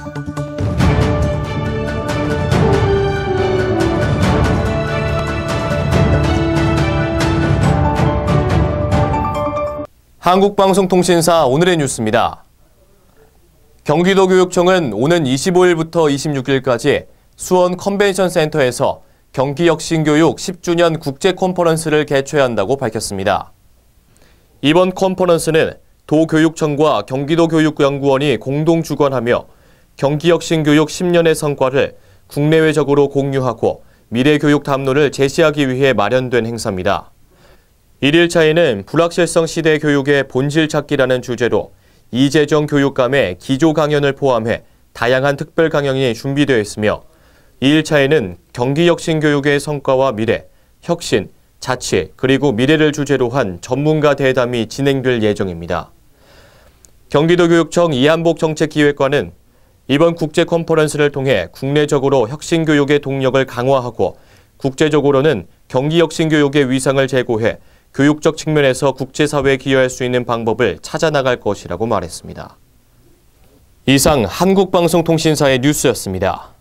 한국방송통신사 오늘의 뉴스입니다. 경기도교육청은 오는 25일부터 26일까지 수원 컨벤션센터에서 경기혁신교육 10주년 국제 컨퍼런스를 개최한다고 밝혔습니다. 이번 컨퍼런스는 도교육청과 경기도교육연구원이 공동 주관하며 경기혁신교육 10년의 성과를 국내외적으로 공유하고 미래교육 담론을 제시하기 위해 마련된 행사입니다. 1일차에는 불확실성 시대 교육의 본질 찾기라는 주제로 이재정 교육감의 기조 강연을 포함해 다양한 특별 강연이 준비되어 있으며 2일차에는 경기혁신교육의 성과와 미래, 혁신, 자치, 그리고 미래를 주제로 한 전문가 대담이 진행될 예정입니다. 경기도교육청 이한복 정책기획관은 이번 국제 컨퍼런스를 통해 국내적으로 혁신교육의 동력을 강화하고 국제적으로는 경기혁신교육의 위상을 제고해 교육적 측면에서 국제사회에 기여할 수 있는 방법을 찾아나갈 것이라고 말했습니다. 이상 한국방송통신사의 뉴스였습니다.